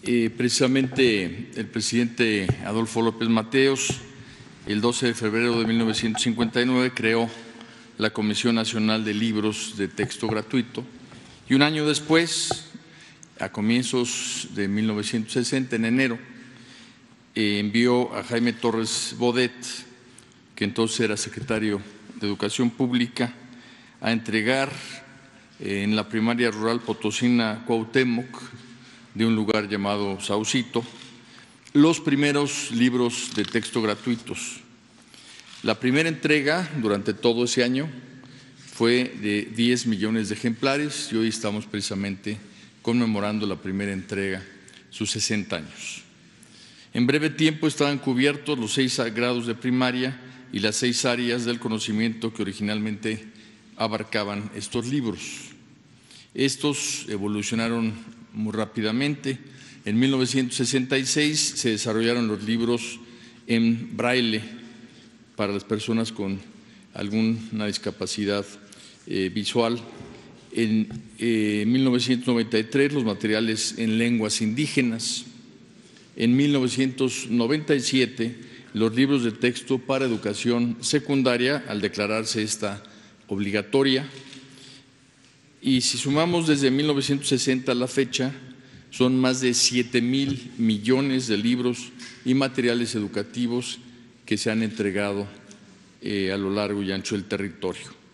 Precisamente el presidente Adolfo López Mateos, el 12 de febrero de 1959, creó la Comisión Nacional de Libros de Texto Gratuito y un año después, a comienzos de 1960, en enero, envió a Jaime Torres Bodet, que entonces era secretario de Educación Pública, a entregar en la primaria rural potosina Cuauhtémoc, de un lugar llamado Saucito, los primeros libros de texto gratuitos. La primera entrega durante todo ese año fue de 10 millones de ejemplares y hoy estamos precisamente conmemorando la primera entrega, sus 60 años. En breve tiempo estaban cubiertos los 6 grados de primaria y las 6 áreas del conocimiento que originalmente abarcaban estos libros. Estos evolucionaron muy rápidamente. En 1966 se desarrollaron los libros en braille para las personas con alguna discapacidad visual. En 1993 los materiales en lenguas indígenas. En 1997 los libros de texto para educación secundaria, al declararse esta obligatoria. Y si sumamos desde 1960 a la fecha, son más de 7,000 millones de libros y materiales educativos que se han entregado a lo largo y ancho del territorio.